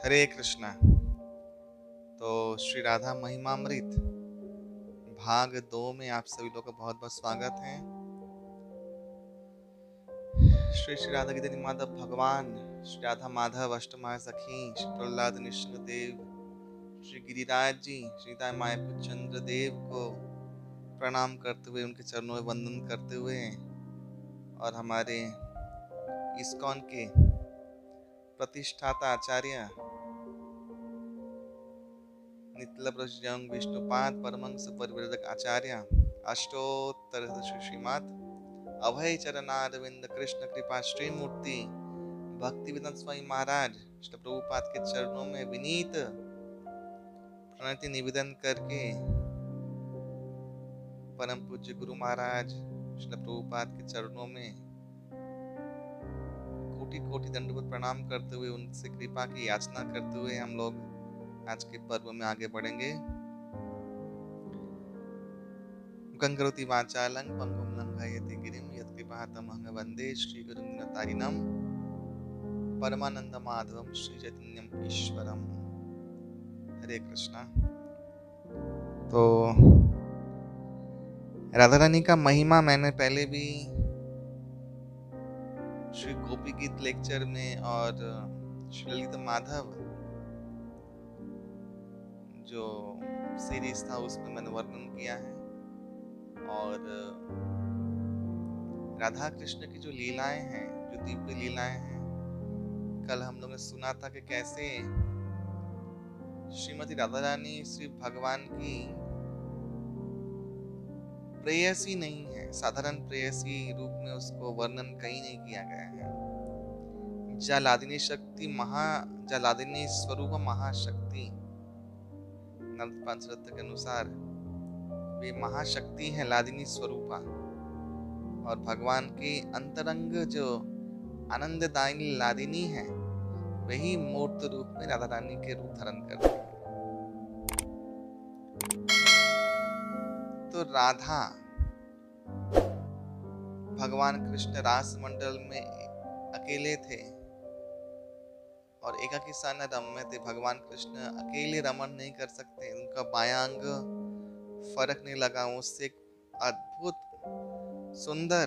हरे कृष्णा। तो श्री राधा महिमामृत भाग 2 में आप सभी लोग का बहुत बहुत स्वागत है। श्री श्री राधा गिरी माधव भगवान, श्री राधा माधव अष्टमा सखी, श्री प्रहलाद निश्चित देव, श्री गिरिराज जी, श्री मायापुर चंद्र देव को प्रणाम करते हुए, उनके चरणों में वंदन करते हुए और हमारे इस्कॉन के प्रतिष्ठाता आचार्य नित्यलब्रजंग विष्णुपाद परमहंस परिव्राजक आचार्य अष्टोत्तर श्रीमद अभय चरणारविंद कृष्ण कृपा श्रीमूर्ति भक्तिवेदांत स्वामी महाराज श्री प्रभुपाद के चरणों में विनीत प्रणति निवेदन करके परम पूज्य गुरु महाराज श्री प्रभुपाद के चरणों में कोटि कोटि दंडवत प्रणाम करते हुए उनसे कृपा की याचना करते हुए हम लोग आज के पर्व में आगे बढ़ेंगे। गंगरोति वाचालं पंगुम लंघयति गिरिम यत्कृपातमहं वंदे श्री गुरुतारिणं परमानंद माधवम श्री चैतन्यम ईश्वरम। हरे कृष्णा। तो राधा रानी का महिमा मैंने पहले भी श्री गोपी गीत लेक्चर में और श्री ललित माधव जो सीरीज था उसमें मैंने वर्णन किया है। और राधा कृष्ण की जो लीलाएं हैं, जो दिव्य लीलाएं हैं, कल हम लोगों ने सुना था कि कैसे श्रीमती राधा रानी श्री भगवान की प्रेयसी नहीं है, साधारण प्रेयसी रूप में उसको वर्णन कहीं नहीं किया गया है। जलादिनी शक्ति जलादिनी स्वरूप महाशक्ति नर्मद के अनुसार वे महाशक्ति है, लादिनी स्वरूपा। और भगवान की अंतरंग जो आनंददायिनी लादिनी है, वही मूर्त रूप में राधा रानी के रूप धारण करती है। तो राधा भगवान कृष्ण रास मंडल में अकेले थे और एकाकी सन रम्य थे। भगवान कृष्ण अकेले रमण नहीं कर सकते, उनका बायां अंग फर्क नहीं लगा। उससे एक अद्भुत सुंदर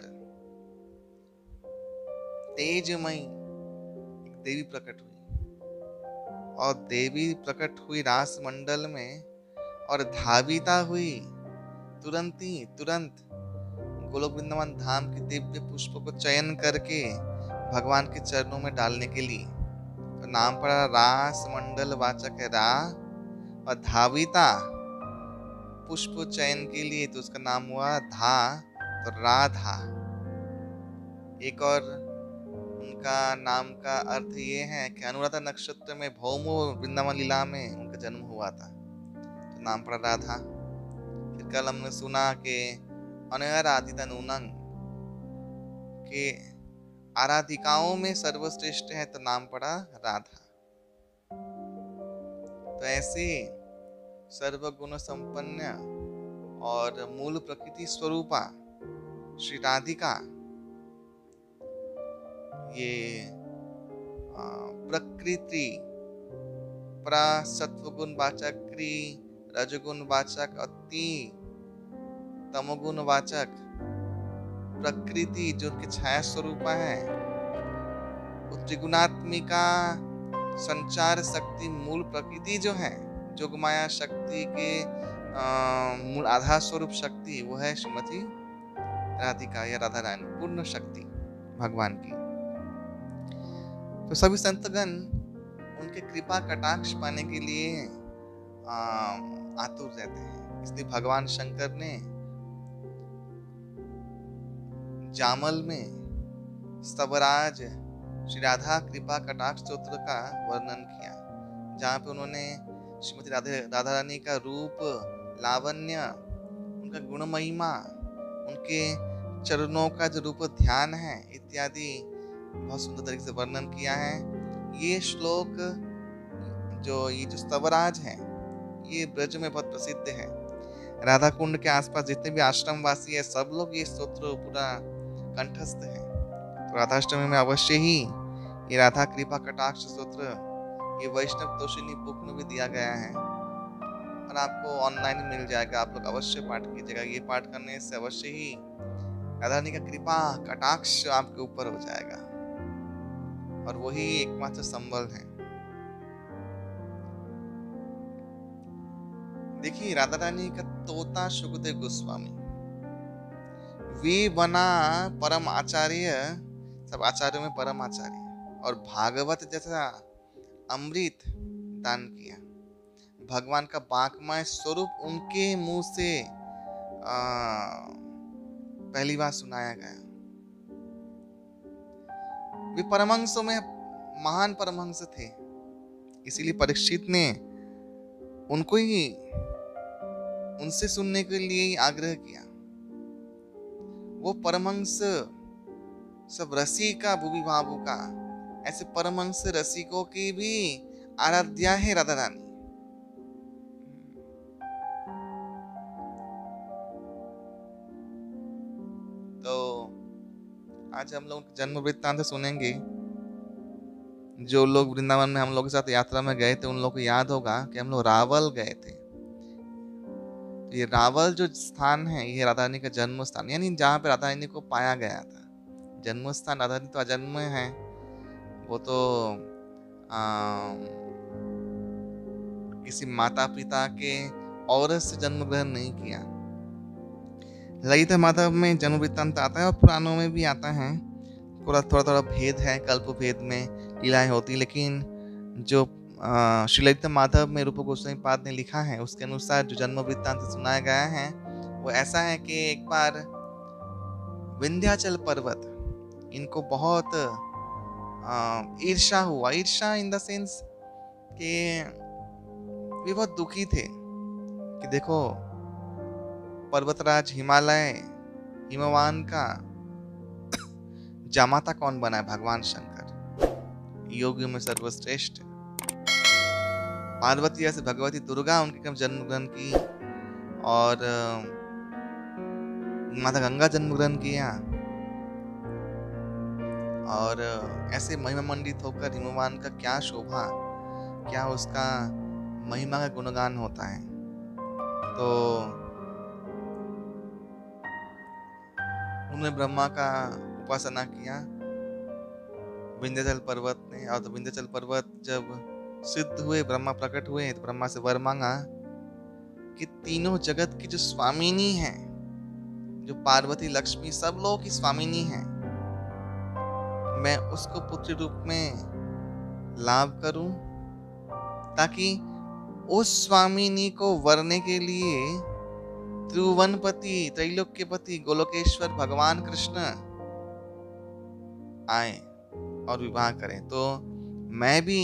तेजमयी एक देवी प्रकट हुई और देवी प्रकट हुई रास मंडल में और धाविता हुई तुरंत गोलोक वृंदावन धाम के दिव्य पुष्पों को चयन करके भगवान के चरणों में डालने के लिए। तो नाम पड़ा रास मंडल वाचक है रा, और धाविता पुष्प चयन के लिए तो उसका नाम हुआ धा, तो राधा। एक और उनका नाम का अर्थ ये है कि अनुराधा नक्षत्र में भौमो वृंदावन लीला में उनका जन्म हुआ था, तो नाम पड़ा राधा। फिर कल हमने सुना कि अनयाराधिता नूनंग के आराधिकाओं में सर्वश्रेष्ठ है, तो नाम पड़ा राधा। तो ऐसे सर्वगुण संपन्न और मूल प्रकृति स्वरूपा श्री राधिका ये प्रकृति सत्वगुण वाचक, रजगुण वाचक, अति तमोगुण वाचक प्रकृति जो उनकी छाया स्वरूपा है, त्रिगुणात्मिका संचार शक्ति मूल प्रकृति जो है, जोगमाया शक्ति के मूल आधार स्वरूप शक्ति, वो है श्रीमती राधिका या राधा रानी, पूर्ण शक्ति भगवान की। तो सभी संतगण उनके कृपा कटाक्ष पाने के लिए आतुर रहते हैं। इसलिए भगवान शंकर ने जामल में स्तवराज श्री राधा कृपा कटाक्ष स्तोत्र का वर्णन किया, जहाँ पे उन्होंने श्रीमती राधा रानी का रूप, लावण्य, उनका गुण महिमा, उनके चरणों का जो रूप ध्यान है इत्यादि बहुत सुंदर तरीके से वर्णन किया है। ये श्लोक जो स्तवराज है, ये ब्रज में बहुत प्रसिद्ध है। राधा कुंड के आसपास जितने भी आश्रम वासी है, सब लोग ये स्तोत्र पूरा कंठस्थ है। तो राधाष्टमी में अवश्य ही ये राधा कृपा कटाक्ष स्तोत्र ये वैष्णव तोषिनी बुक में भी दिया गया है और आपको ऑनलाइन मिल जाएगा। आप लोग अवश्य पाठ कीजिएगा। ये पाठ करने से अवश्य ही राधा रानी का कृपा कटाक्ष आपके ऊपर हो जाएगा और वही एकमात्र संबल है। देखिए, राधा रानी का तोता सुखदेव गोस्वामी वे बना परम आचार्य, सब आचार्यों में परम आचार्य, और भागवत जैसा अमृत दान किया। भगवान का बांकमय स्वरूप उनके मुंह से पहली बार सुनाया गया। वे परमहंसों में महान परमहंस थे, इसीलिए परीक्षित ने उनको ही उनसे सुनने के लिए ही आग्रह किया। वो परमहंस सब रसिका भुवि भावुका, ऐसे परमहंस रसिकों की भी आराध्या है राधा रानी। तो आज हम लोग जन्म वृत्तांत सुनेंगे। जो लोग वृंदावन में हम लोग के साथ यात्रा में गए थे उन लोग को याद होगा कि हम लोग रावल गए थे। तो ये रावल जो स्थान है ये राधा रानी का जन्म स्थान, यानी जहाँ पे राधा रानी को पाया गया था। जन्म स्थान, राधा रानी तो अजन्म है, वो तो किसी माता पिता के औरत से जन्म ग्रहण नहीं किया। ललित माधव में जन्म वृत्तांत आता है और पुराणों में भी आता है। थोड़ा थोड़ा भेद है, कल्प भेद में लीलाएं होती, लेकिन जो श्री ललित माधव में रूप गोस्वामी पाद ने लिखा है उसके अनुसार जो जन्म वृत्तांत सुनाया गया है वो ऐसा है कि एक बार विंध्याचल पर्वत इनको बहुत ईर्षा हुआ। ईर्षा इन द सेंस कि वे बहुत दुखी थे कि देखो पर्वतराज हिमालय हिमवान का जामाता कौन बना है? भगवान शंकर, योगियों में सर्वश्रेष्ठ। पार्वती ऐसे भगवती दुर्गा उनके कब जन्म ग्रहण की और माता गंगा जन्म ग्रहण किया और ऐसे महिमा मंडित होकर हिमवान का क्या शोभा, क्या उसका महिमा का गुणगान होता है। तो उन्होंने ब्रह्मा का उपासना किया विंध्याचल पर्वत ने, और तो विंध्याचल पर्वत जब सिद्ध हुए, ब्रह्मा प्रकट हुए, तो ब्रह्मा से वर मांगा कि तीनों जगत की जो स्वामिनी है, जो पार्वती लक्ष्मी सब लोग की स्वामिनी है, मैं उसको पुत्र रूप में लाभ करूं ताकि उस स्वामिनी को वरने के लिए त्रिभुवनपति त्रैलोक्यपति गोलोकेश्वर भगवान कृष्ण आए और विवाह करें। तो मैं भी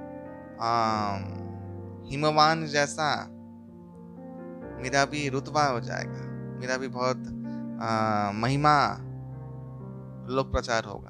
हिमवान जैसा मेरा भी रुतबा हो जाएगा, मेरा भी बहुत महिमा लोक प्रचार होगा।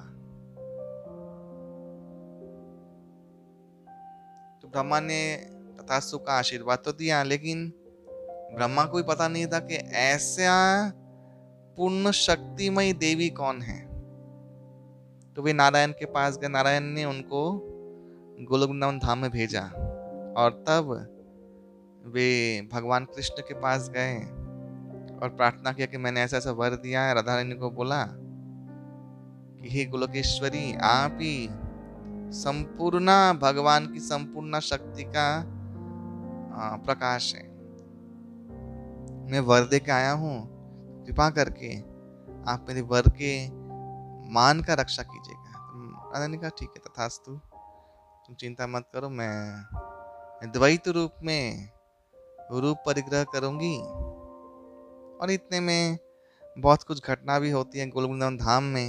तो ब्रह्मा ने तथास्तु का आशीर्वाद तो दिया, लेकिन ब्रह्मा को भी पता नहीं था कि ऐसा पूर्ण शक्तिमय देवी कौन है। तो वे नारायण के पास गए, नारायण ने उनको गोलोक वृंदावन धाम में भेजा और तब वे भगवान कृष्ण के पास गए और प्रार्थना किया कि मैंने ऐसा ऐसा वर दिया है। राधा रानी को बोला कि हे गोलोकेश्वरी, आप ही संपूर्ण भगवान की संपूर्ण शक्ति का प्रकाश है, मैं वर दे के आया हूँ, कृपा करके आप मेरे वर के मान का रक्षा कीजिएगा। राधा ने कहा ठीक है तथास्तु, तुम चिंता मत करो, मैं द्वैत रूप में रूप परिग्रह करूंगी। और इतने में बहुत कुछ घटना भी होती है गोलोक वृंदावन धाम में।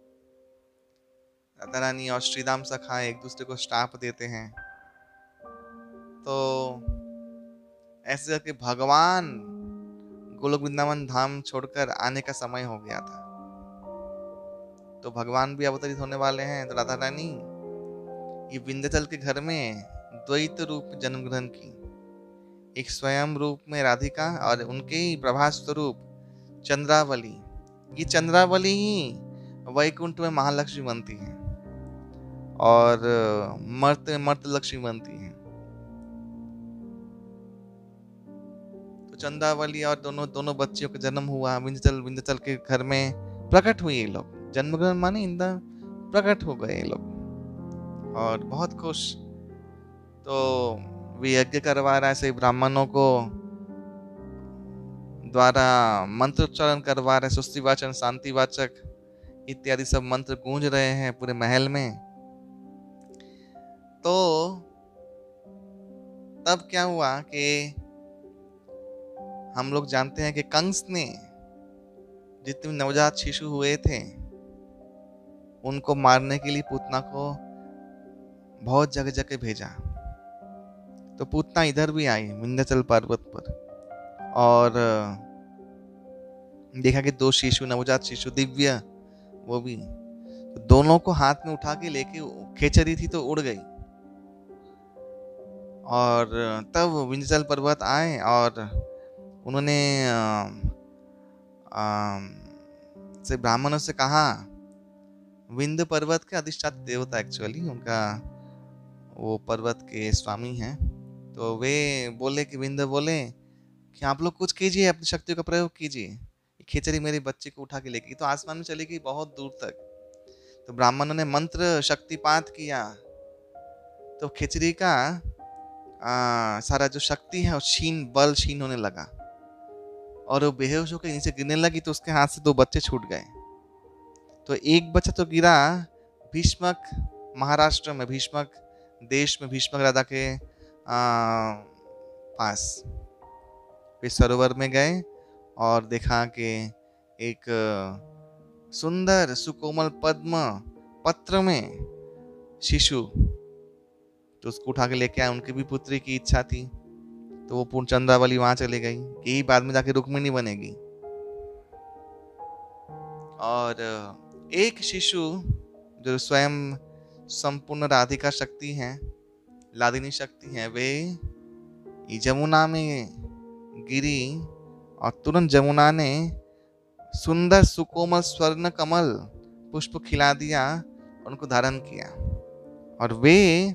राधा रानी और श्रीराम सखा एक दूसरे को श्राप देते हैं। तो ऐसे करके भगवान गोलोक वृंदावन धाम छोड़कर आने का समय हो गया था। तो भगवान भी अवतरित होने वाले हैं। तो राधा रानी ये विंध्याचल के घर में द्वैत रूप में जन्म ग्रहण की, एक स्वयं रूप में राधिका और उनके ही प्रभास स्वरूप चंद्रावली। ये चंद्रावली ही वैकुंठ में महालक्ष्मी बनती है और मर्त मर्त लक्ष्मी बनती हैं। तो चंद्रावली और दोनों दोनों बच्चियों का जन्म हुआ। विंध्याचल विंध्याचल के घर में प्रकट हुए ये लोग। जन्मग्रहण माने इंद्र प्रकट हो गए ये लोग और बहुत खुश। तो वे यज्ञ करवा रहा है, सही ब्राह्मणों को द्वारा मंत्रोच्चारण करवा रहे, सुस्ति वाचन, शांति वाचक इत्यादि सब मंत्र गूंज रहे हैं पूरे महल में। तो तब क्या हुआ कि हम लोग जानते हैं कि कंस ने जितने नवजात शिशु हुए थे उनको मारने के लिए पूतना को बहुत जगह जगह भेजा। तो पूतना इधर भी आई विंध्याचल पर्वत पर और देखा कि 2 शिशु, नवजात शिशु दिव्य, वो भी तो दोनों को हाथ में उठा के लेके खींच रही थी तो उड़ गई। और तब विंध्याचल पर्वत आए और उन्होंने से ब्राह्मणों से कहा, विंध्य पर्वत के अधिष्ठाता देवता एक्चुअली उनका वो पर्वत के स्वामी हैं। तो वे बोले कि विंध्य बोले कि आप लोग कुछ कीजिए, अपनी शक्तियों का प्रयोग कीजिए। खिचड़ी मेरी बच्ची को उठा के लेगी तो आसमान में चली गई बहुत दूर तक। तो ब्राह्मणों ने मंत्र शक्तिपात किया तो खिचड़ी का सारा जो शक्ति है बल छीन होने लगा और वो बेहोश होकर नीचे गिरने लगी। तो उसके हाथ से 2 बच्चे छूट गए। तो एक बच्चा तो गिरा भीष्मक महाराष्ट्र में, भीष्मक देश में, भीष्मक राजा के पास। वे सरोवर में गए और देखा कि एक सुंदर सुकोमल पद्म पत्र में शिशु, तो उसको उठा के लेके आए। उनकी भी पुत्री की इच्छा थी तो वो पूर्ण चंद्रावली वहां चले गई कि यही बाद में जाके रुक्मिणी बनेगी। और एक शिशु जो स्वयं संपूर्ण राधिका शक्ति है, लादिनी शक्ति है, वे जमुना में गिरी और तुरंत जमुना ने सुंदर सुकोमल स्वर्ण कमल पुष्प खिला दिया और उनको धारण किया। और वे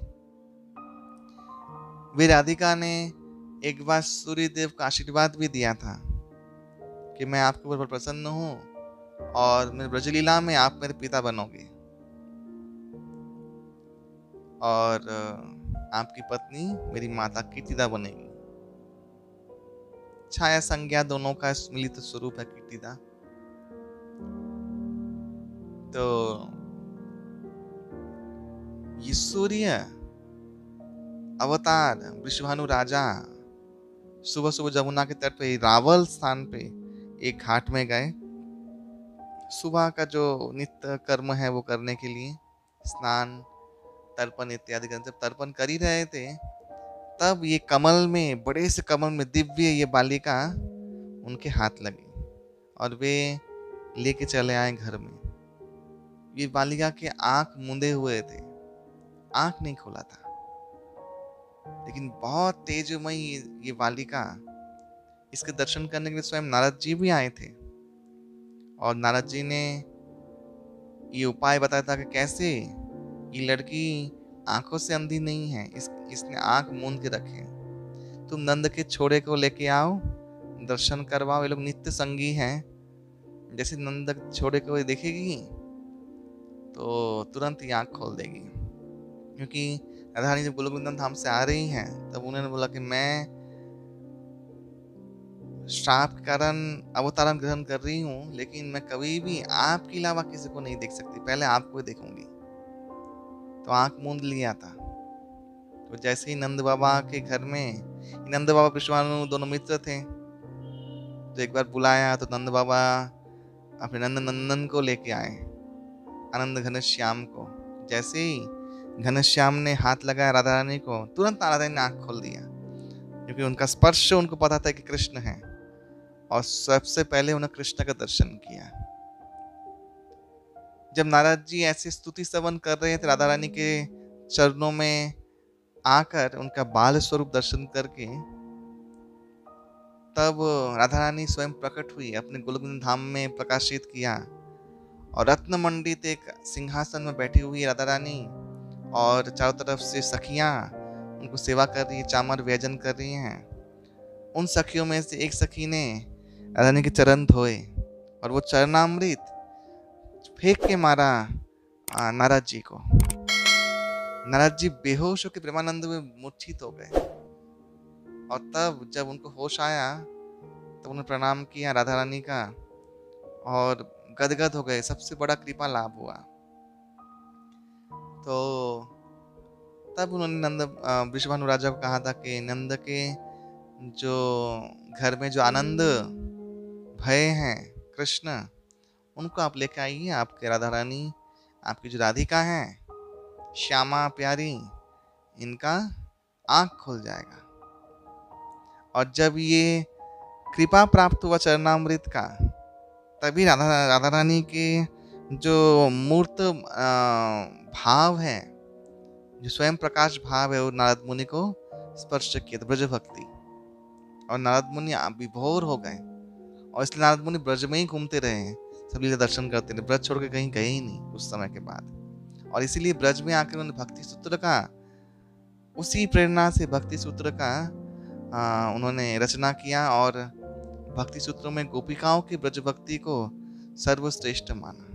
राधिका ने एक बार सूर्य देव का आशीर्वाद भी दिया था कि मैं आपके ऊपर प्रसन्न हूं और मेरे ब्रजलीला में आप मेरे पिता बनोगे और आपकी पत्नी मेरी माता कीर्तिदा बनेगी। छाया संज्ञा दोनों का मिलित स्वरूप है कीर्तिदा। तो ये सूर्य अवतार वृषभानु राजा सुबह सुबह जमुना के तट पे रावल स्थान पे एक घाट में गए सुबह का जो नित्य कर्म है वो करने के लिए, स्नान तर्पण इत्यादि करने। जब तर्पण कर ही रहे थे तब ये कमल में, बड़े से कमल में दिव्य ये बालिका उनके हाथ लगी और वे लेके चले आए घर में। ये बालिका के आंख मूंदे हुए थे, आंख नहीं खोला था, लेकिन बहुत तेजमयी ये बालिका। इसके दर्शन करने के लिए स्वयं नारद जी भी आए थे और नारद जी ने ये उपाय बताया था कि कैसे ये लड़की आंखों से अंधी नहीं है, इसने आंख मूंद के रखे। तुम नंद के छोड़े को लेके आओ, दर्शन करवाओ। ये लोग नित्य संगी हैं। जैसे नंद छोड़े को देखेगी तो तुरंत ही आंख खोल देगी। क्योंकि राधा रानी जब गोलोक वृंदावन धाम से आ रही हैं तब उन्होंने बोला कि मैं श्राप के कारण अवतारण ग्रहण कर रही हूँ, लेकिन मैं कभी भी आपके अलावा किसी को नहीं देख सकती, पहले आपको देखूंगी। तो आंख मूंद लिया था। तो जैसे ही नंद बाबा के घर में, नंद बाबा वृषभानु दोनों मित्र थे, तो एक बार बुलाया तो नंद बाबा अपने नंद नंदन को लेके आए, आनंद घनश्याम को। जैसे ही घनश्याम ने हाथ लगाया राधा रानी को, तुरंत राधा रानी ने आंख खोल दिया, क्योंकि उनका स्पर्श उनको पता था कि कृष्ण है और सबसे पहले उन्होंने कृष्ण का दर्शन किया। जब नारद जी ऐसे स्तुति स्तवन कर रहे थे राधा रानी के चरणों में आकर उनका बाल स्वरूप दर्शन करके, तब राधा रानी स्वयं प्रकट हुई, अपने गोलोक धाम में प्रकाशित किया और रत्न मंडित एक सिंहासन में बैठी हुई राधा रानी और चारों तरफ से सखियां उनको सेवा कर रही है, चामर व्यजन कर रही हैं। उन सखियों में से एक सखी ने राधारानी के चरण धोए और वो चरणामृत फेंक के मारा नारद जी को। नारद जी बेहोश होकर प्रेमानंद में मूर्छित हो गए और तब जब उनको होश आया तब उन्होंने प्रणाम किया राधा रानी का और गदगद हो गए। सबसे बड़ा कृपा लाभ हुआ। तो तब उन्होंने नंद वृषभानु राजा को कहा था कि नंद के जो घर में जो आनंद भय हैं कृष्ण, उनको आप लेके आइए। आपके राधा रानी, आपकी जो राधिका हैं श्यामा प्यारी, इनका आँख खुल जाएगा। और जब ये कृपा प्राप्त हुआ चरणामृत का, तभी राधा रानी के जो मूर्त भाव है, जो स्वयं प्रकाश भाव है, वो नारद मुनि को स्पर्श किया था, ब्रज भक्ति। और नारद मुनि विभोर हो गए और इसलिए नारद मुनि ब्रज में ही घूमते रहे, सब लीला दर्शन करते रहे, ब्रज छोड़ के कहीं गए ही नहीं उस समय के बाद। और इसीलिए ब्रज में आकर उन्होंने भक्ति सूत्र का, उसी प्रेरणा से भक्ति सूत्र का उन्होंने रचना किया और भक्ति सूत्रों में गोपिकाओं की ब्रज भक्ति को सर्वश्रेष्ठ माना।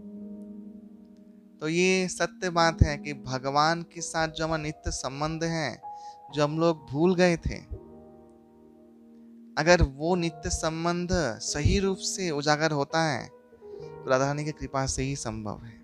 तो ये सत्य बात है कि भगवान के साथ जो हमारा नित्य संबंध है, जो हम लोग भूल गए थे, अगर वो नित्य संबंध सही रूप से उजागर होता है तो राधा रानी की कृपा से ही संभव है।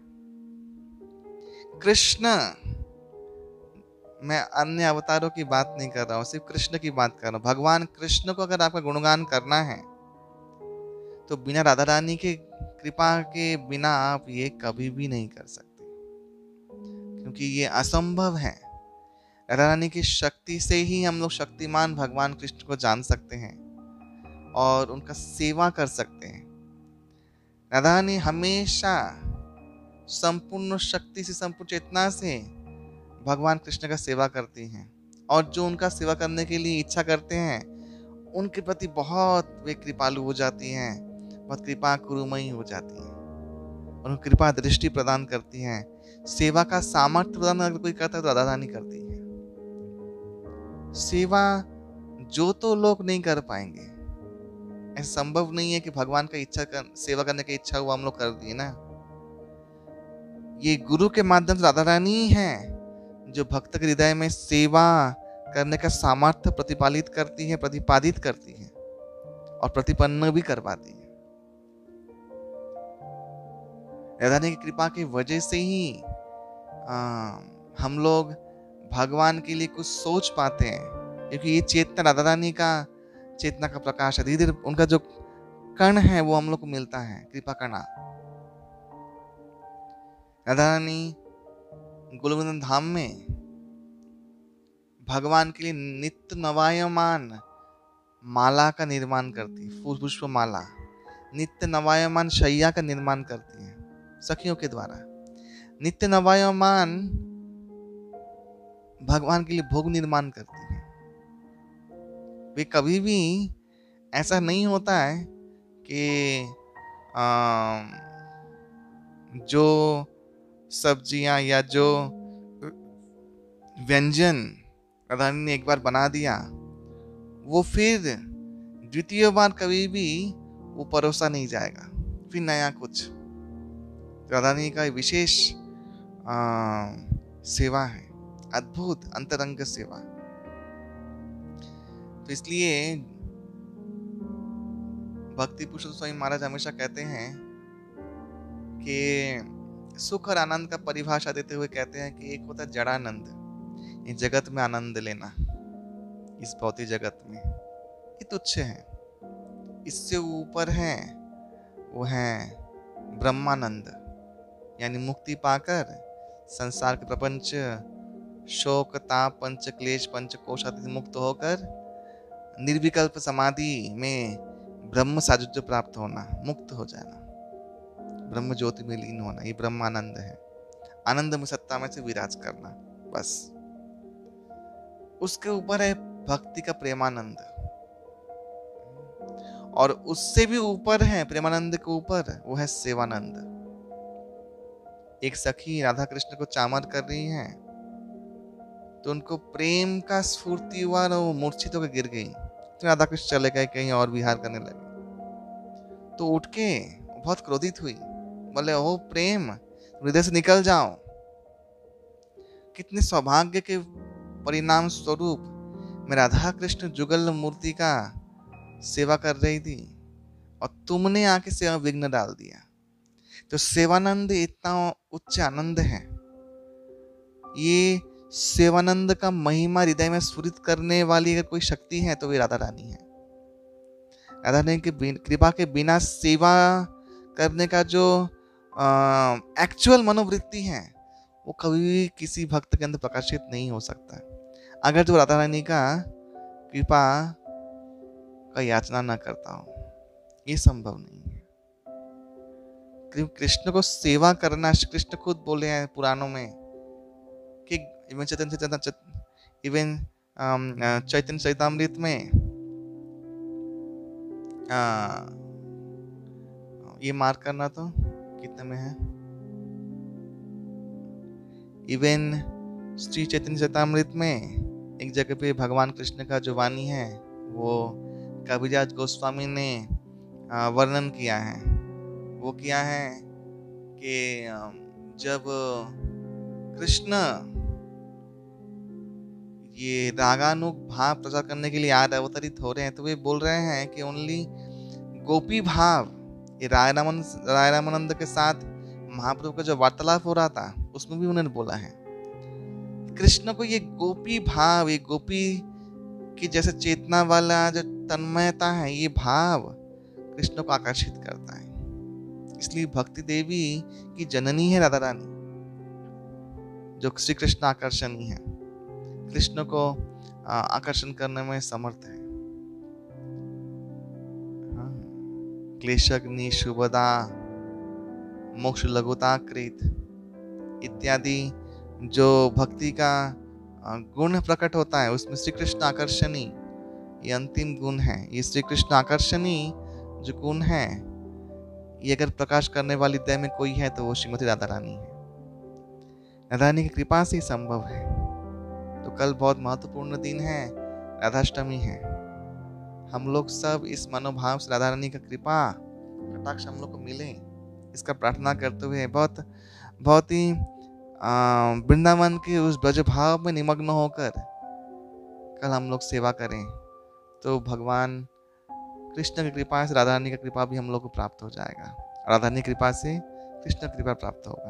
कृष्ण, मैं अन्य अवतारों की बात नहीं कर रहा हूँ, सिर्फ कृष्ण की बात कर रहा हूँ। भगवान कृष्ण को अगर आपका गुणगान करना है तो बिना राधा रानी के कृपा के बिना आप ये कभी भी नहीं कर सकते, क्योंकि ये असंभव है। राधा रानी की शक्ति से ही हम लोग शक्तिमान भगवान कृष्ण को जान सकते हैं और उनका सेवा कर सकते हैं। राधा रानी हमेशा संपूर्ण शक्ति से, संपूर्ण चेतना से भगवान कृष्ण का सेवा करती हैं और जो उनका सेवा करने के लिए इच्छा करते हैं उनके प्रति बहुत वे कृपालु हो जाती हैं, बहुत कृपा कुरुमयी हो जाती हैं, उनको कृपा दृष्टि प्रदान करती हैं। सेवा का सामर्थ्य प्रदान अगर कोई करता है तो राधा रानी करती है। सेवा जो तो लोग नहीं कर पाएंगे, ऐसा संभव नहीं है कि भगवान का सेवा करने की इच्छा हुआ हम लोग कर दिए ना। ये गुरु के माध्यम से राधा रानी है जो भक्त के हृदय में सेवा करने का सामर्थ्य प्रतिपादित करती है और प्रतिपन्न भी करवाती है। राधा रानी की कृपा की वजह से ही हम लोग भगवान के लिए कुछ सोच पाते हैं, क्योंकि ये चेतना राधा रानी का चेतना का प्रकाश है। धीरे धीरे उनका जो कण है वो हम लोग को मिलता है, कृपा कणा। राधा रानी गोलोक धाम में भगवान के लिए नित्य नवायमान माला का निर्माण करती है, पुष्प माला, नित्य नवायमान शैया का निर्माण करती है सखियों के द्वारा। नित्य नवायमान भगवान के लिए भोग निर्माण करती है। वे कभी भी ऐसा नहीं होता है कि जो सब्जियां या जो व्यंजन राधा रानी ने एक बार बना दिया वो फिर द्वितीय बार कभी भी वो परोसा नहीं जाएगा, फिर नया कुछ। राधा रानी का विशेष सेवा है, अद्भुत अंतरंग सेवा। तो इसलिए भक्ति पुरुषोत्तम स्वामी महाराज हमेशा कहते हैं कि सुख और आनंद का परिभाषा देते हुए कहते हैं कि एक होता है जड़ानंद, इस जगत में आनंद लेना, इस भौतिक जगत में, ये तुच्छ है। इससे ऊपर है वो है ब्रह्मानंद, यानी मुक्ति पाकर संसार के प्रपंच शोक ताप पंच क्लेश पंच कोश आदि मुक्त होकर निर्विकल्प समाधि में ब्रह्म साजुज्य प्राप्त होना, मुक्त हो जाना, ब्रह्म ज्योति में लीन होना, ये ब्रह्मानंद है। आनंद में सत्ता में से विराज करना, बस। उसके ऊपर है भक्ति का प्रेमानंद, और उससे भी ऊपर है प्रेमानंद के ऊपर वो है सेवानंद। एक सखी राधा कृष्ण को चामर कर रही है तो उनको प्रेम का स्फूर्ति हुआ ना, वो मूर्छित होकर गिर गई। तो राधा कृष्ण चले गए, कहीं और विहार करने लगे। तो उठ के बहुत क्रोधित हुई, बोले ओ प्रेम, हृदय से निकल जाओ। कितने सौभाग्य के परिणाम स्वरूप मैं राधा कृष्ण जुगल मूर्ति का सेवा कर रही थी और तुमने आके सेवा विघ्न डाल दिया। तो सेवानंद इतना उच्च आनंद है, ये सेवानंद का महिमा हृदय में स्फुरित करने वाली अगर कोई शक्ति है तो वे राधा रानी है। राधा रानी की कृपा के बिना सेवा करने का जो एक्चुअल मनोवृत्ति है वो कभी भी किसी भक्त के अंदर प्रकाशित नहीं हो सकता अगर जो राधा रानी का कृपा का याचना न करता हो। ये संभव नहीं है। कृष्ण को सेवा करना, कृष्ण खुद बोले हैं पुराणों में कि इवन चैतन्य चैतामृत में ये मार्क करना तो कितने में है, इवन श्री चैतन्य चैतामृत में एक जगह पे भगवान कृष्ण का जो वाणी है वो कविराज गोस्वामी ने वर्णन किया है। वो किया है कि जब कृष्ण ये रागानुग भाव प्रचार करने के लिए अवतरित हो रहे हैं, तो वे बोल रहे हैं कि ओनली गोपी भाव, ये राय रामानंद के साथ महाप्रभु का जो वार्तालाप हो रहा था उसमें भी उन्होंने बोला है कृष्ण को ये गोपी भाव, ये गोपी की जैसे चेतना वाला जो तन्मयता है, ये भाव कृष्ण को आकर्षित करता है। इसलिए भक्ति देवी की जननी है राधा रानी, जो श्री कृष्ण आकर्षणी है, कृष्ण को आकर्षण करने में समर्थ है। क्लेशग्नि शुभदा मोक्ष लघुता कृत इत्यादि जो भक्ति का गुण प्रकट होता है उसमें श्री कृष्ण आकर्षणी ये अंतिम गुण है। ये श्री कृष्ण आकर्षणी जो गुण है ये अगर प्रकाश करने वाली हृदय में कोई है तो वो श्रीमती राधा रानी है। राधा रानी की कृपा से ही संभव है। तो कल बहुत महत्वपूर्ण दिन है, राधाष्टमी है। हम लोग सब इस मनोभाव से राधा रानी का कृपा कटाक्ष हम लोग को मिले, इसका प्रार्थना करते हुए बहुत ही वृंदावन के उस ब्रज भाव में निमग्न होकर कल हम लोग सेवा करें तो भगवान कृष्ण की कृपा से राधा रानी का कृपा भी हम लोग को प्राप्त हो जाएगा। राधा रानी की कृपा से कृष्ण की कृपा प्राप्त होगा।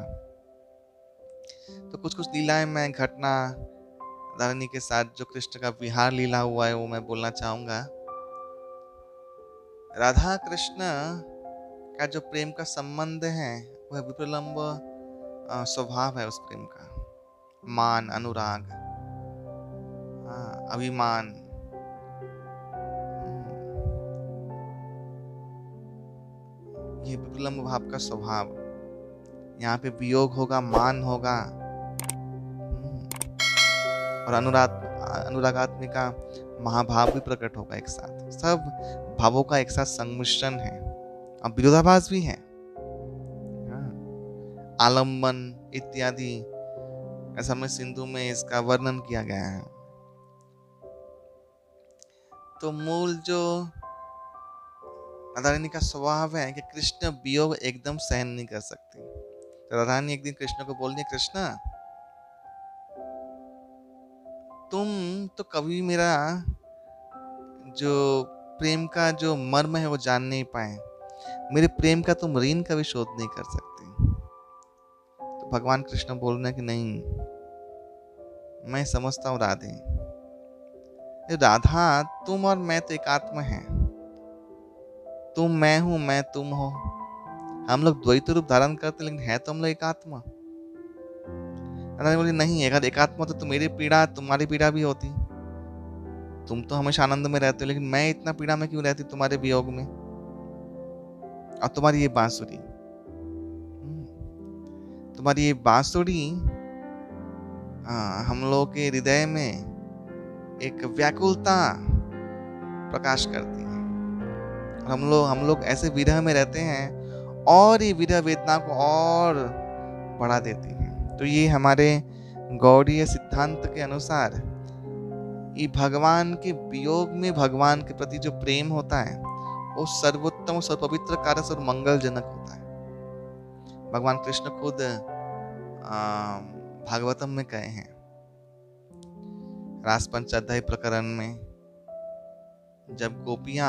तो कुछ लीलाएं मैं घटना राधा रानी के साथ जो कृष्ण का विहार लीला हुआ है वो मैं बोलना चाहूंगा। राधा कृष्ण का जो प्रेम का संबंध है वह विप्रलंब स्वभाव है। उस प्रेम का मान, अनुराग, अभिमान, ये विप्रलंब भाव का स्वभाव। यहाँ पे वियोग होगा, मान होगा और अनुरागात्मिका महाभाव भी प्रकट होगा एक साथ। सब भावों का एक साथ संमिश्रण है और विरोधाभास भी है। आलम्बन इत्यादि ऐसा में सिंधु में इसका वर्णन किया गया है। तो मूल जो राधा रानी का स्वभाव है कि कृष्ण वियोग एकदम सहन नहीं कर सकती। तो राधा रानी एक दिन कृष्ण को बोल दी, कृष्ण तुम तो कभी मेरा जो प्रेम का जो मर्म है वो जान नहीं पाए, मेरे प्रेम का तुम ऋण कभी शोध नहीं कर सकते। तो भगवान कृष्ण बोल रहे हैं कि नहीं, मैं समझता हूँ राधे, राधा तुम और मैं तो एक आत्मा है। तुम मैं हूं, मैं तुम हो। हम लोग द्वैत रूप धारण करते लेकिन है तो हम लोग एक आत्मा। राधा बोली नहीं, अगर एक आत्मा तो मेरी पीड़ा तुम्हारी पीड़ा भी होती। तुम तो हमेशा आनंद में रहते हो लेकिन मैं इतना पीड़ा में क्यों रहती तुम्हारे वियोग में। और तुम्हारी ये बांसुरी, तुम्हारी ये बांसुरी हम लोग के हृदय में एक व्याकुलता प्रकाश करती है। हम लोग ऐसे विरह में रहते हैं और ये विरह वेदना को और बढ़ा देती है। तो ये हमारे गौड़ीय सिद्धांत के अनुसार ये भगवान के वियोग में भगवान के प्रति जो प्रेम होता है वो सर्वोत्तम, सर्वपवित्र कारक और मंगलजनक होता है। भगवान कृष्ण खुद भागवतम में कहे हैं, रास पंचाध्याय प्रकरण में, जब गोपियां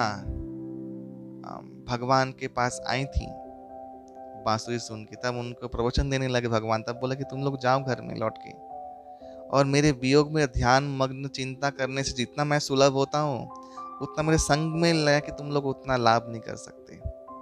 भगवान के पास आई थी बांसुरी सुन के, तब उनको प्रवचन देने लगे भगवान। तब बोला कि तुम लोग जाओ घर में लौट के, और मेरे वियोग में ध्यान मग्न चिंता करने से जितना मैं सुलभ होता हूँ उतना मेरे संग में लगा कि तुम लोग उतना लाभ नहीं कर सकते।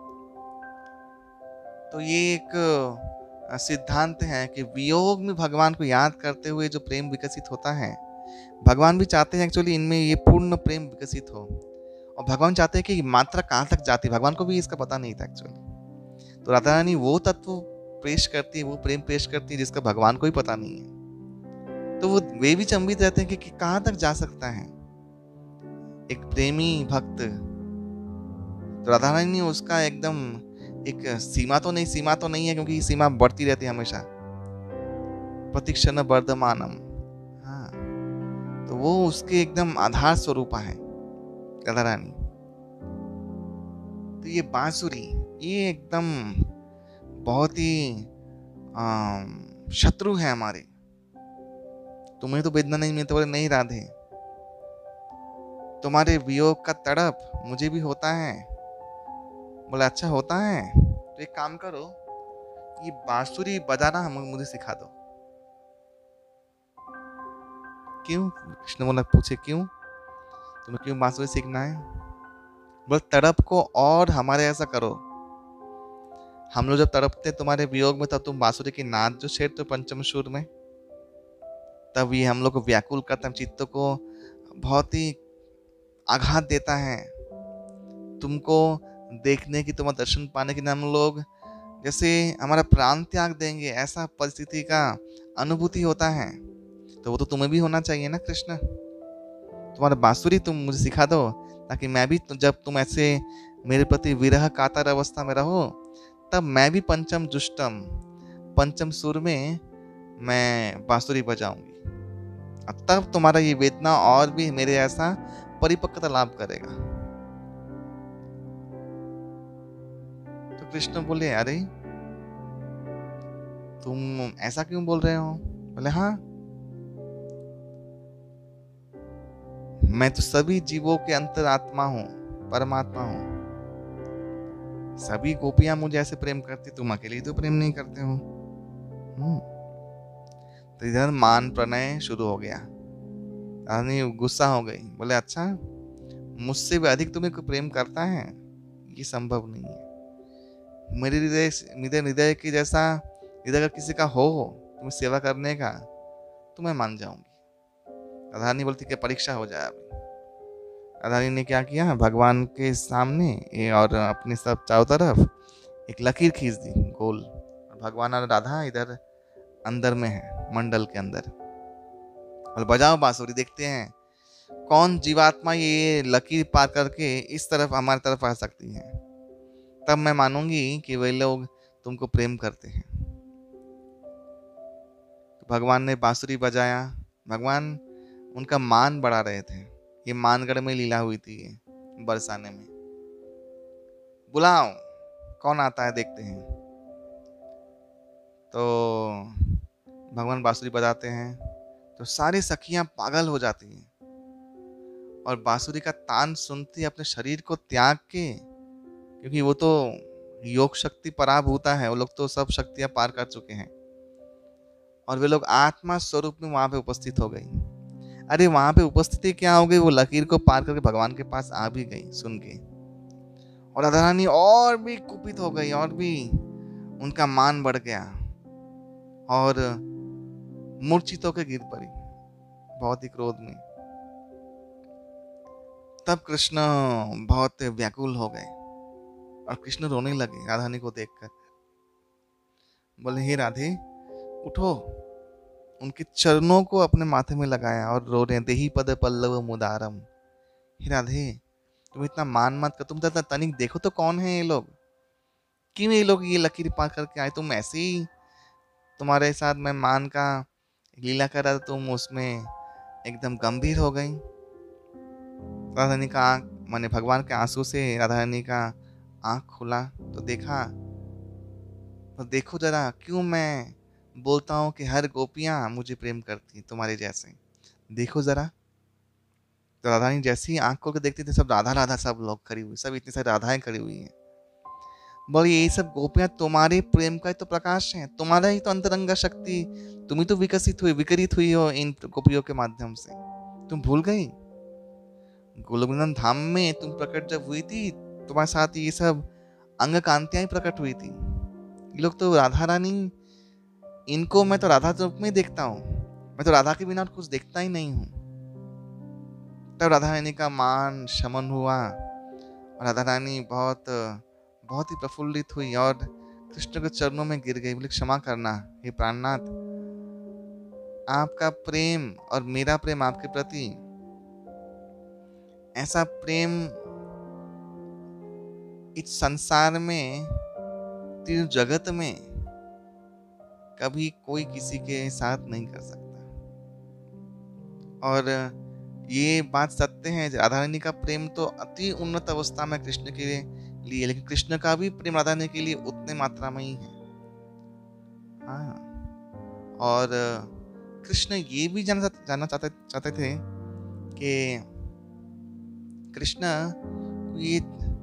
तो ये एक सिद्धांत है कि वियोग में भगवान को याद करते हुए जो प्रेम विकसित होता है, भगवान भी चाहते हैं एक्चुअली इनमें ये पूर्ण प्रेम विकसित हो। और भगवान चाहते हैं कि मात्रा कहाँ तक जाती है, भगवान को भी इसका पता नहीं था एक्चुअली। तो राधा रानी वो तत्व पेश करती है, वो प्रेम पेश करती है जिसका भगवान को ही पता नहीं है। तो वो वे भी चंबित रहते हैं कि कहाँ तक जा सकता है एक प्रेमी भक्त। तो राधा रानी उसका एकदम एक सीमा तो नहीं है, क्योंकि सीमा बढ़ती रहती है हमेशा, प्रतिक्षण वर्धमानम। हाँ, तो वो उसके एकदम आधार स्वरूपा है राधा रानी। तो ये बांसुरी ये एकदम बहुत ही शत्रु है हमारे। तुम्हें तो वेदना नहीं मिलती, बोले नहीं राधे, तुम्हारे वियोग का तड़प मुझे भी होता है। बोला अच्छा होता है, तो एक काम करो, ये बांसुरी बजाना मुझे सिखा दो। क्यों? कृष्ण बोला पूछे क्यों, तुम्हें क्यों बांसुरी सीखना है? बोले तड़प को और हमारे ऐसा करो, हम लोग जब तड़पते तुम्हारे वियोग में तब तुम बांसुरी की नाद जो छेड़ते हो पंचम सुर में, तब ये हम लोग को व्याकुल करता है, चित्त को बहुत ही आघात देता है। तुमको देखने की, तुम्हारा दर्शन पाने के लिए हम लोग जैसे हमारा प्राण त्याग देंगे, ऐसा परिस्थिति का अनुभूति होता है। तो वो तो तुम्हें भी होना चाहिए ना कृष्ण। तुम्हारा बांसुरी तुम मुझे सिखा दो, ताकि मैं भी जब तुम ऐसे मेरे प्रति विरह कातर अवस्था में रहो, तब मैं भी पंचम जुष्टम, पंचम सुर में मैं बांसुरी बजाऊंगी, तब तुम्हारा ये वेदना और भी मेरे ऐसा परिपक्वता लाभ करेगा। तो कृष्ण बोले अरे तुम ऐसा क्यों बोल रहे हो? बोले हाँ, मैं तो सभी जीवों के अंतरात्मा हूँ, परमात्मा हूँ। सभी गोपियां मुझे ऐसे प्रेम करती, तुम अकेले ही तो प्रेम नहीं करते हो। तो इधर मान प्रणय शुरू हो गया। रानी गुस्सा हो गई, बोले अच्छा मुझसे भी अधिक तुम्हें कोई प्रेम करता है? ये संभव नहीं है। मेरे हृदय की जैसा हृदय अगर किसी का हो तुम्हें सेवा करने का, तो मैं मान जाऊंगी। रानी बोलती कि परीक्षा हो जाए अभी। रानी ने क्या किया, भगवान के सामने और अपने सब चारों तरफ एक लकीर खींच दी गोल, और भगवान और राधा इधर अंदर में है, मंडल के अंदर। और बजाओ बांसुरी, देखते हैं कौन जीवात्मा ये लकीर पार करके इस तरफ हमारी तरफ आ सकती है, तब मैं मानूंगी कि वे लोग तुमको प्रेम करते हैं। तो भगवान ने बांसुरी बजाया। भगवान उनका मान बढ़ा रहे थे। ये मानगढ़ में लीला हुई थी, ये बरसाने में। बुलाओ कौन आता है देखते हैं। तो भगवान बांसुरी बजाते हैं तो सारी सखियां पागल हो जाती हैं, और बांसुरी का तान सुनती अपने शरीर को त्याग के, क्योंकि वो तो योग शक्ति पराभूता है, वो लोग तो सब शक्तियां पार कर चुके हैं, और वे लोग आत्मा स्वरूप में वहां पे उपस्थित हो गई। अरे वहां पे उपस्थिति क्या हो गई, वो लकीर को पार करके भगवान के पास आ भी गई सुन के। और राधा रानी और भी कुपित हो गई, और भी उनका मान बढ़ गया, और मूर्छित होकर गिर पड़ी बहुत ही क्रोध में। तब कृष्ण बहुत व्याकुल हो गए, और कृष्ण रोने लगे राधा रानी को देखकर। बोले हे राधे उठो। उनके चरणों को अपने माथे में लगाया और रो रहे, देही पद पल्लव मुदारम। हे राधे तुम इतना मान मत कर, तुम तो तनिक देखो तो कौन है ये लोग, क्यों ये लोग ये लकीर पार करके आए? तुम ऐसे ही, तुम्हारे साथ मैं मान का लीला कर रहा था, तुम उसमें एकदम गंभीर हो गई। राधा रानी का आँख, माने भगवान के आंसू से राधा रानी का आँख खुला, तो देखो जरा, क्यों मैं बोलता हूँ कि हर गोपियाँ मुझे प्रेम करती तुम्हारे जैसे, देखो जरा। तो राधा रानी जैसे ही आँख खोल के देखती थी, सब राधा राधा, सब लोग खड़ी हुई, सब इतनी सारी राधाएं खड़ी हुई हैं। बोले ये सब गोपियां तुम्हारे प्रेम का ही तो प्रकाश है, तुम्हारा ही तो अंतरंगा शक्ति, तुम ही तो विकरित हुई हो इन गोपियों के माध्यम से। तुम भूल गई गोलोक वृंदावन धाम में तुम प्रकट जब हुई थी, तुम्हारे साथ ये सब अंग कांतियां ही प्रकट हुई थी। ये लोग तो राधा रानी, इनको मैं तो राधा रूप में ही देखता हूँ, मैं तो राधा के बिना और कुछ देखता ही नहीं हूँ। तब राधा रानी का मान शमन हुआ और राधा रानी बहुत बहुत ही प्रफुल्लित हुई और कृष्ण के चरणों में गिर गई। बोले क्षमा करना हे प्राणनाथ, आपका प्रेम और मेरा प्रेम आपके प्रति, ऐसा प्रेम इस संसार में, तीन जगत में कभी कोई किसी के साथ नहीं कर सकता। और ये बात सत्य है, राधा रानी का प्रेम तो अति उन्नत अवस्था में कृष्ण के लिए, लेकिन कृष्ण का भी प्रेम राधा रानी के लिए उतने मात्रा में ही है। हाँ, और कृष्ण ये भी जानना चाहते थे कि कृष्ण ये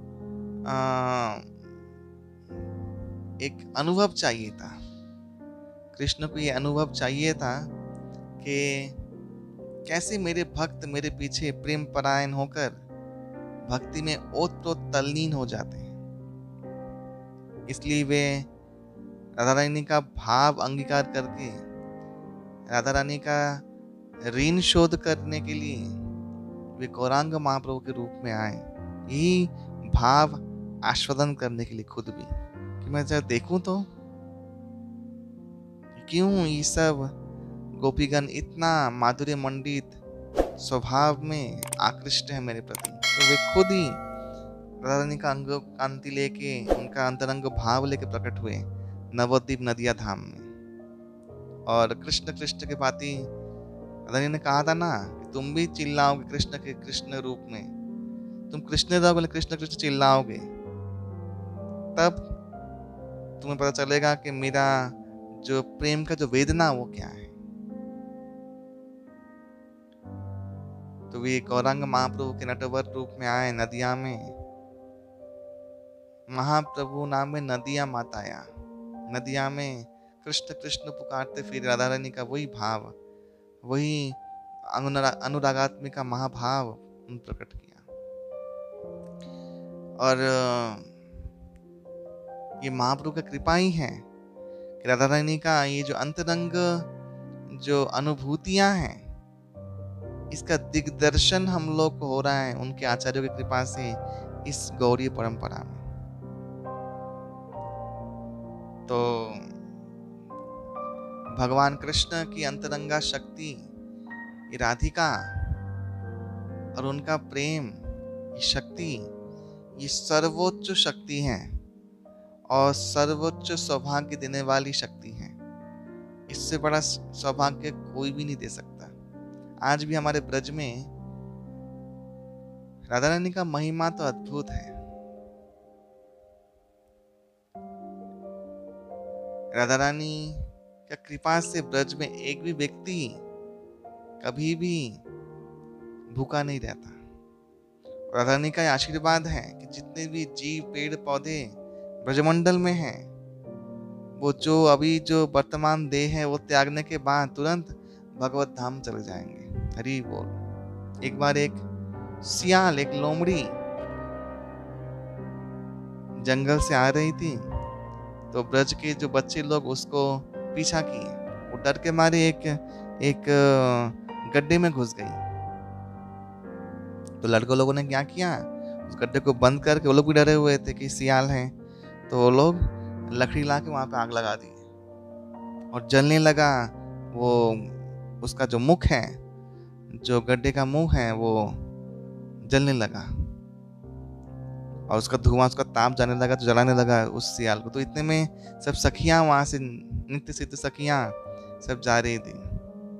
एक अनुभव चाहिए था, कृष्ण को ये अनुभव चाहिए था कि कैसे मेरे भक्त मेरे पीछे प्रेम परायण होकर भक्ति में ओतप्रोत तल्लीन हो जाते हैं। इसलिए वे राधा रानी का भाव अंगीकार करके राधा रानी का ऋण शोध करने के लिए वे गौरांग महाप्रभु के रूप में आए, यही भाव आस्वादन करने के लिए खुद भी, कि मैं जब देखूं तो क्यों ये सब गोपीगण इतना माधुर्य मंडित स्वभाव में आकृष्ट है मेरे प्रति। तो वे खुद ही राधा रानी का अंग कांति लेके, उनका अंतरंग भाव लेके प्रकट हुए नवद्वीप नदिया धाम में। और कृष्ण कृष्ण के भांति राधा रानी ने कहा था ना कि तुम भी चिल्लाओगे कृष्ण के कृष्ण रूप में, तुम कृष्ण रहोगे, कृष्ण कृष्ण चिल्लाओगे, तब तुम्हें पता चलेगा कि मेरा जो प्रेम का जो वेदना वो क्या है। तो वे गौरांग महाप्रभु के नटवर रूप में आए नदिया में, महाप्रभु नाम में नदिया माताया, नदिया में कृष्ण कृष्ण पुकारते फिर राधा रानी का वही भाव, वही अनुरागात्मिका महाभाव उन प्रकट किया। और ये महाप्रभु का कृपा ही है कि राधा रानी का ये जो अंतरंग जो अनुभूतियां हैं, इसका दिग्दर्शन हम लोग को हो रहा है उनके आचार्यों की कृपा से इस गौरी परंपरा में। तो भगवान कृष्ण की अंतरंगा शक्ति राधिका और उनका प्रेम, ये शक्ति, ये सर्वोच्च शक्ति है और सर्वोच्च सौभाग्य देने वाली शक्ति है। इससे बड़ा सौभाग्य कोई भी नहीं दे सकता। आज भी हमारे ब्रज में राधा रानी का महिमा तो अद्भुत है। राधा रानी का कृपा से ब्रज में एक भी व्यक्ति कभी भी भूखा नहीं रहता। राधा रानी का आशीर्वाद है कि जितने भी जीव पेड़ पौधे ब्रजमंडल में हैं, वो जो अभी जो वर्तमान देह है वो त्यागने के बाद तुरंत भगवत धाम चले जाएंगे। हरि बोल। एक बार एक सियाल, एक लोमड़ी जंगल से आ रही थी, तो ब्रज के जो बच्चे लोग उसको पीछा किए। वो डर के मारे एक गड्ढे में घुस गई। तो लड़कों लोगों ने क्या किया, उस गड्ढे को बंद करके, वो लोग भी डरे हुए थे कि सियाल है, तो वो लोग लकड़ी ला के वहां पे आग लगा दी और जलने लगा। वो उसका जो मुख है, जो गड्ढे का मुंह है, वो जलने लगा और उसका धुआं, उसका ताप जाने लगा, तो जलाने लगा उस सियाल को। तो इतने में सब सखियां वहां से, नित्य सिद्ध सखियां सब जा रही थी।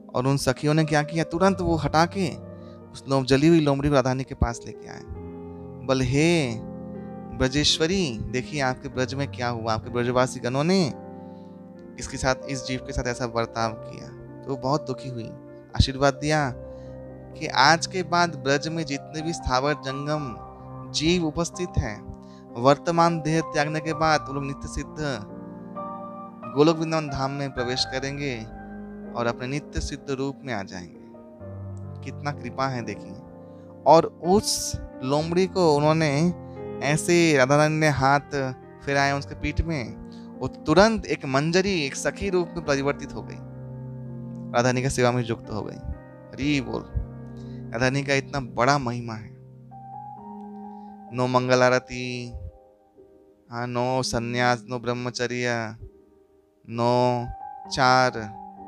और उन सखियों ने क्या किया, तुरंत वो हटा के उस जली हुई लोमड़ी को राधारानी के पास लेके आए। बोले हे ब्रजेश्वरी, देखिए आपके ब्रज में क्या हुआ, आपके ब्रजवासी गणों ने इसके साथ, इस जीव के साथ ऐसा बर्ताव किया। तो वो बहुत दुखी हुई, आशीर्वाद दिया कि आज के बाद ब्रज में जितने भी स्थावर जंगम जीव उपस्थित हैं, वर्तमान देह त्यागने के बाद वो लोग नित्य सिद्ध गोलोक वृंदावन धाम में प्रवेश करेंगे और अपने नित्य सिद्ध रूप में आ जाएंगे। कितना कृपा है देखिए। और उस लोमड़ी को उन्होंने ऐसे, राधा रानी ने हाथ फिराए उसके पीठ में, वो तुरंत एक मंजरी, एक सखी रूप में परिवर्तित हो गई, राधा रानी का सेवा में युक्त हो गई। हरि बोल। राधा रानी का इतना बड़ा महिमा है। नो मंगल आरती, हाँ, नो संन्यास, नो ब्रह्मचर्य, नो 4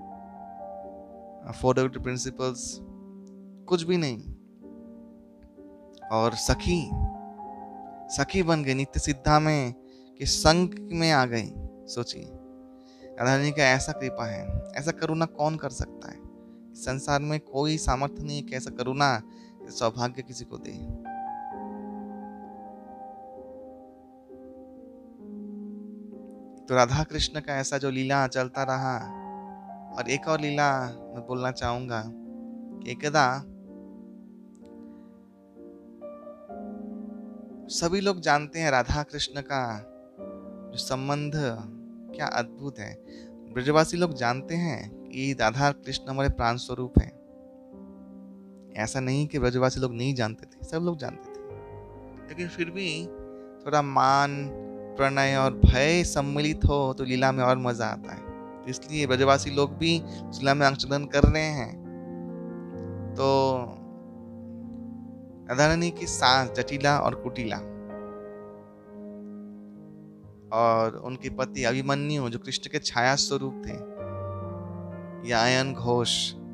4 प्रिंसिपल्स, कुछ भी नहीं। और सखी बन गई, नित्य सिद्धा में कि संग में आ गई। सोचिए, राधा रानी का ऐसा कृपा है, ऐसा करुणा कौन कर सकता है। संसार में कोई सामर्थ्य नहीं कि ऐसा करुणा, सौभाग्य किसी को दे। तो राधा कृष्ण का ऐसा जो लीला चलता रहा। और एक और लीला मैं बोलना चाहूंगा कि एकदा सभी लोग जानते हैं राधा कृष्ण का जो संबंध क्या अद्भुत है। ब्रजवासी लोग जानते हैं कि राधा कृष्ण हमारे प्राण स्वरूप हैं। ऐसा नहीं कि ब्रजवासी लोग नहीं जानते थे, सब लोग जानते थे, लेकिन फिर भी थोड़ा मान, प्रणय और भय सम्मिलित हो तो लीला में और मजा आता है। तो इसलिए ब्रजवासी लोग भी उस लीला में अंशग्रहण कर रहे हैं। तो राधा रानी की सास जटिला और कुटिला और उनके पति अभिमन्यु जो कृष्ण के छाया स्वरूप थे, या आयन घोष,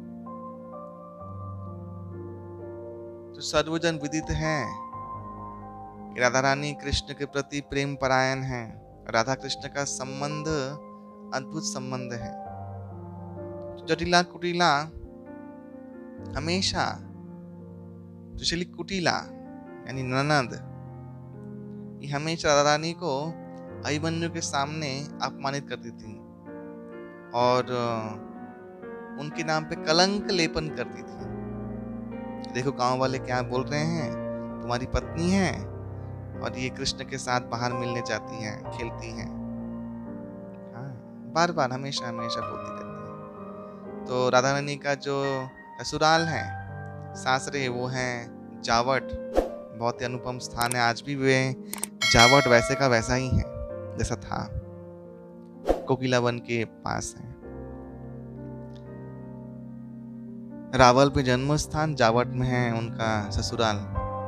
तो सर्वजन विदित है कि राधा रानी कृष्ण के प्रति प्रेम परायण है। राधा कृष्ण का संबंध अद्भुत संबंध है। जटिला कुटिला हमेशा, जटिली कुटिला यानी ननद, ये हमेशा राधा रानी को अभिमन्यु के सामने अपमानित करती थी और उनके नाम पे कलंक लेपन करती थी। देखो गांव वाले क्या बोल रहे हैं, तुम्हारी पत्नी है और ये कृष्ण के साथ बाहर मिलने जाती हैं, खेलती हैं। हाँ, बार बार हमेशा हमेशा बोलती रहती है। तो राधा रानी का जो ससुराल है, सासरे, वो हैं जावट। बहुत ही अनुपम स्थान है। आज भी वे जावट वैसे का वैसा ही है जैसा था, कोकिलावन के पास है। रावल पे जन्म स्थान, जावट में है उनका ससुराल।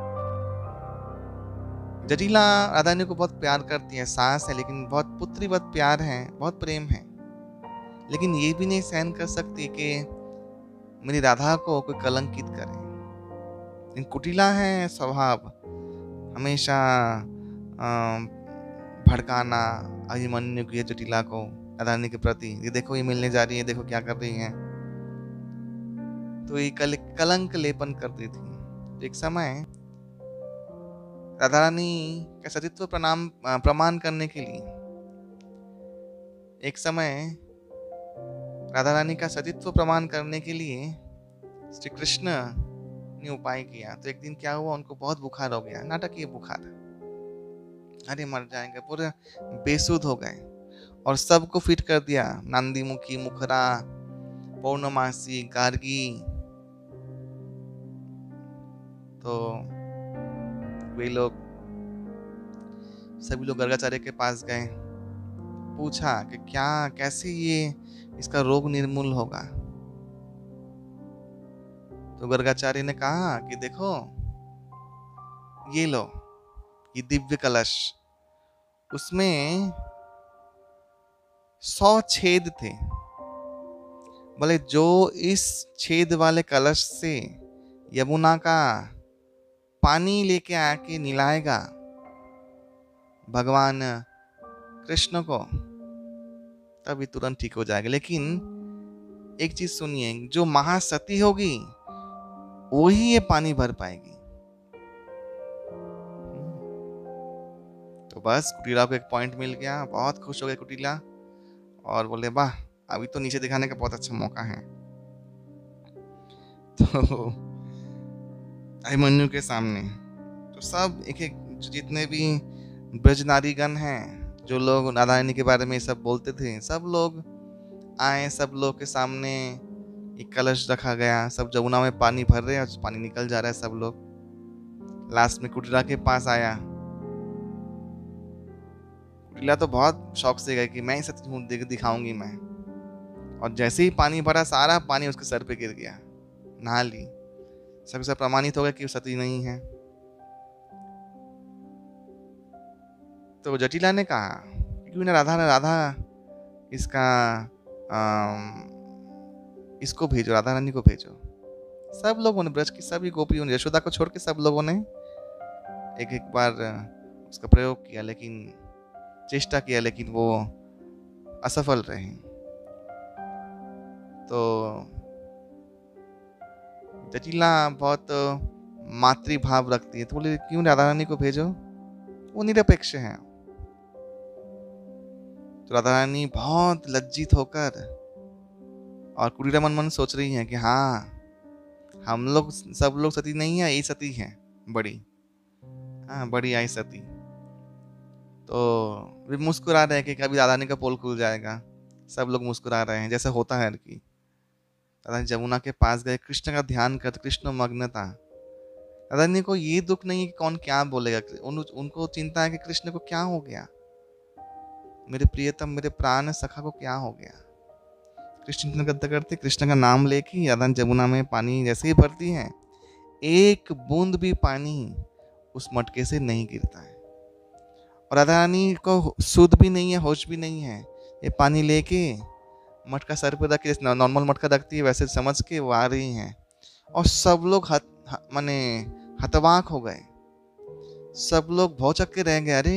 जटिला राधा रानी को बहुत प्यार करती है, सास है लेकिन बहुत पुत्रीवत प्यार है, बहुत प्रेम है। लेकिन ये भी नहीं सहन कर सकती कि मेरी राधा को कोई कलंकित करे। इन कुटिला है स्वभाव, हमेशा भड़काना अभिमन्यु की जटिला को राधा रानी के प्रति। ये देखो ये मिलने जा रही है, देखो क्या कर रही है। तो ये कलंक लेपन करती थी। एक समय राधा रानी का सतीत्व प्रमाण करने के लिए, एक समय राधा रानी का सतीत्व प्रमाण करने के लिए श्री कृष्ण ने उपाय किया। तो एक दिन क्या हुआ, उनको बहुत बुखार हो गया, नाटकीय बुखार, अरे मर जाएंगे, पूरे बेसुध हो गए और सबको फिट कर दिया। नंदी मुखी, मुखरा, पौर्णमासी, गार्गी। तो वे लोग, सभी लोग गर्गाचार्य के पास गए, पूछा कि क्या, कैसे ये इसका रोग निर्मूल होगा। तो गर्गाचार्य ने कहा कि देखो ये लो, ये दिव्य कलश, उसमें 100 छेद थे। बोले जो इस छेद वाले कलश से यमुना का पानी लेके आके निलाएगा भगवान कृष्ण को, तभी तुरंत ठीक हो जाएगा। लेकिन एक चीज सुनिए, जो महासती होगी वही ये पानी भर पाएगी। तो बस कुटिला को एक पॉइंट मिल गया, बहुत खुश हो गए कुटिला और बोले वाह, अभी तो नीचे दिखाने का बहुत अच्छा मौका है। तो अभिमन्यु के सामने तो सब एक एक जितने भी ब्रज नारीगण हैं, जो लोग राधा रानी के बारे में सब बोलते थे, सब लोग आए। सब लोग के सामने एक कलश रखा गया, सब जमुना में पानी भर रहे हैं और पानी निकल जा रहा है। सब लोग लास्ट में कुटिला के पास आया। कुटिला तो बहुत शौक से गए कि मैं ही सच हूँ, दिखाऊंगी मैं। और जैसे ही पानी भरा, सारा पानी उसके सर पे गिर गया, नहा ली। सबसे प्रमाणित हो गया कि वो सती नहीं है। तो जटिला ने कहा क्यों ना राधा इसका इसको भेजो, राधा रानी को भेजो। सब लोगों ने, ब्रज की सभी गोपियों ने, यशोदा को छोड़ के सब लोगों ने एक एक बार उसका प्रयोग किया, लेकिन चेष्टा किया, लेकिन वो असफल रहे। तो जटिला बहुत मातृभाव रखती है, तो बोले क्यों राधा रानी को भेजो, वो निरपेक्ष है। तो राधा रानी बहुत लज्जित होकर, और कुटिला मन मन सोच रही है कि हाँ, हम लोग सब लोग सती नहीं है, यही सती है बड़ी, हाँ बड़ी आई सती। तो वे मुस्कुरा रहे हैं कि कभी राधा रानी का पोल खुल जाएगा। सब लोग मुस्कुरा रहे हैं, जैसे होता है कि राधा जमुना के पास गए, कृष्ण का ध्यान करते, कृष्ण मग्न था। राधा रानी को ये दुख नहीं है कि कौन क्या बोलेगा, उनको चिंता है कि कृष्ण को क्या हो गया, मेरे प्रियतम, मेरे प्राण सखा को क्या हो गया। कृष्ण चिंतन करते करते कृष्ण का नाम लेके राधा जमुना में पानी जैसे ही भरती है, एक बूंद भी पानी उस मटके से नहीं गिरता है। और राधा रानी को सुध भी नहीं है, होश भी नहीं है। ये पानी लेके मटका सर पे रख के, नॉर्मल मटका रखती है वैसे समझ के वो आ रही हैं। और सब लोग माने हतवाक हो गए, सब लोग भौचक के रह गए, अरे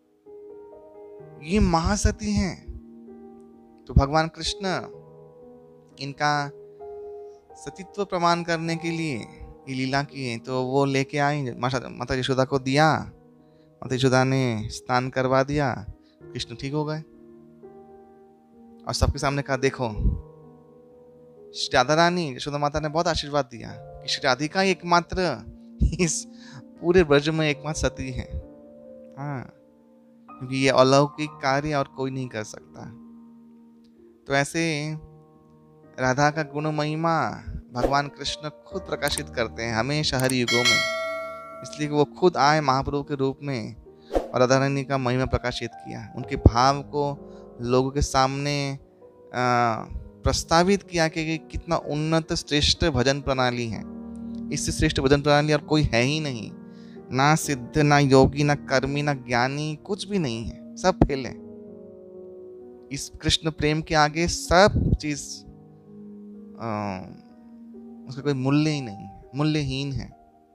ये महासती हैं। तो भगवान कृष्ण इनका सतीत्व प्रमाण करने के लिए ये लीला किए। तो वो लेके आई, माता यशोदा को दिया, माता यशोदा ने स्नान करवा दिया, कृष्ण ठीक हो गए। और सबके सामने कहा देखो, श्री राधा रानी यशोदा माता ने बहुत आशीर्वाद दिया कि श्री राधिका एकमात्र इस पूरे ब्रज में एकमात्र सती है, हाँ, क्योंकि ये अलौकिक कार्य और कोई नहीं कर सकता। तो ऐसे राधा का गुण महिमा भगवान कृष्ण खुद प्रकाशित करते हैं हमेशा हर युगों में। इसलिए वो खुद आए महाप्रभु के रूप में और राधा रानी का महिमा प्रकाशित किया, उनके भाव को लोगों के सामने प्रस्तावित किया कि कितना उन्नत श्रेष्ठ भजन प्रणाली है। इससे श्रेष्ठ भजन प्रणाली और कोई है ही नहीं, ना सिद्ध, ना योगी, ना कर्मी, ना ज्ञानी, कुछ भी नहीं है, सब फेल है। इस कृष्ण प्रेम के आगे सब चीज उसका कोई मूल्य ही नहीं, मूल्यहीन है।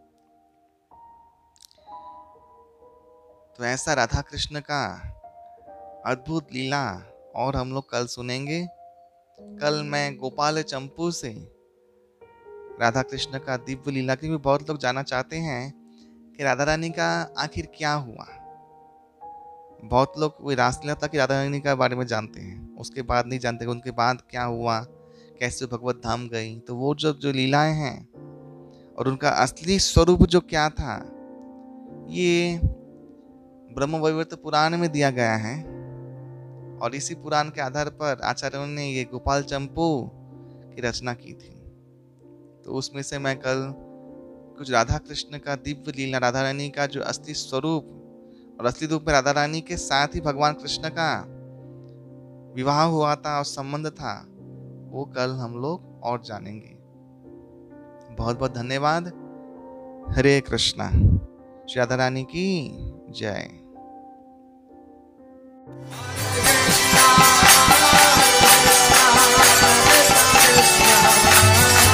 तो ऐसा राधा कृष्ण का अद्भुत लीला और हम लोग कल सुनेंगे। कल मैं गोपाल चंपू से राधा कृष्ण का दिव्य लीला, क्योंकि बहुत लोग जानना चाहते हैं कि राधा रानी का आखिर क्या हुआ। बहुत लोग वो रासलीला तक राधा रानी के बारे में जानते हैं, उसके बाद नहीं जानते उनके बाद क्या हुआ, कैसे भगवत धाम गई। तो वो जो लीलाएं हैं और उनका असली स्वरूप जो क्या था, ये ब्रह्म वैवर्त पुराण में दिया गया है। और इसी पुराण के आधार पर आचार्यों ने ये गोपाल चंपू की रचना की थी। तो उसमें से मैं कल कुछ राधा कृष्ण का दिव्य लीला, राधा रानी का जो असली स्वरूप और असली रूप में राधा रानी के साथ ही भगवान कृष्ण का विवाह हुआ था और संबंध था, वो कल हम लोग और जानेंगे। बहुत बहुत धन्यवाद। हरे कृष्णा। श्री राधा रानी की जय। Krishna, Krishna, Krishna, Krishna, Krishna.